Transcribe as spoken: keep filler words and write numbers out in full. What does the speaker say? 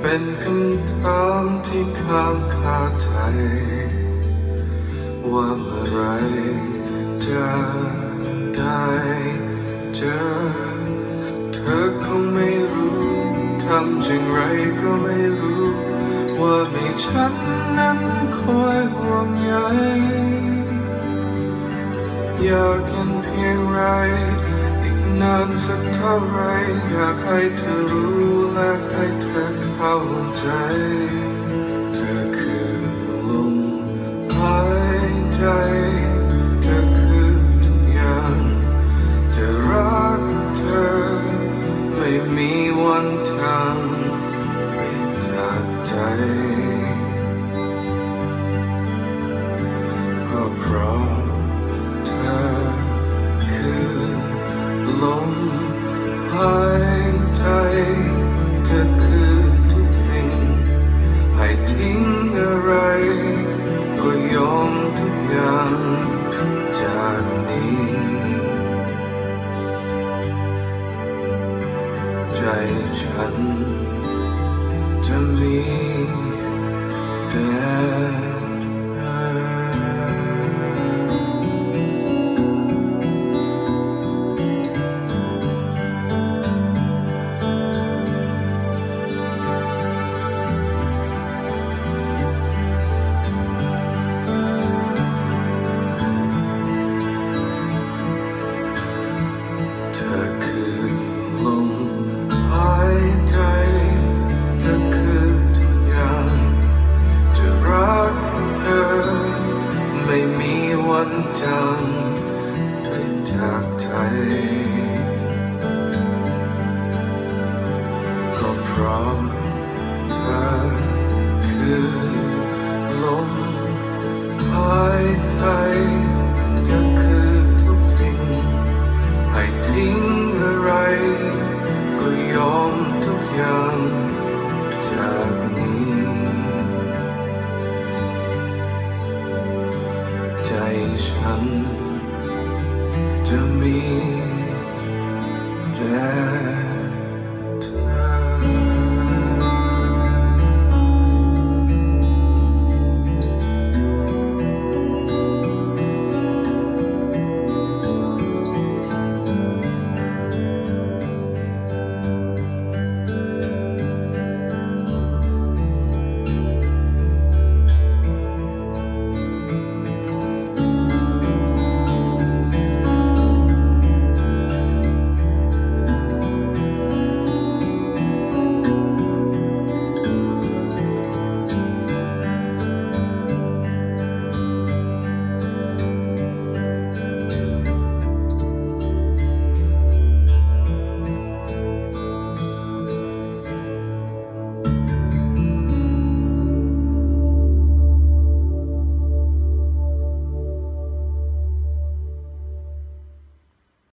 เป็นคำถามที่ค้างคาใจว่าเมื่อไรจะได้เจอเธอคงไม่รู้ทำอย่างไรก็ไม่รู้ว่ามีฉันนั้นคอยห่วงใยอยากเห็นเพียงไรอีกนานสักเท่าไรอยากให้เธอรู้และให้เธอเข้าใจเธอคือลมหายใจเธอคือทุกอย่างจะรักเธอไม่มีวันทางจากใจก็เพราะเธอคือลมหายใจเธอคือทุกสิ่งให้ทิ้งอะไรก็ยอมทุกอย่างจากนี้ใจฉันจะมี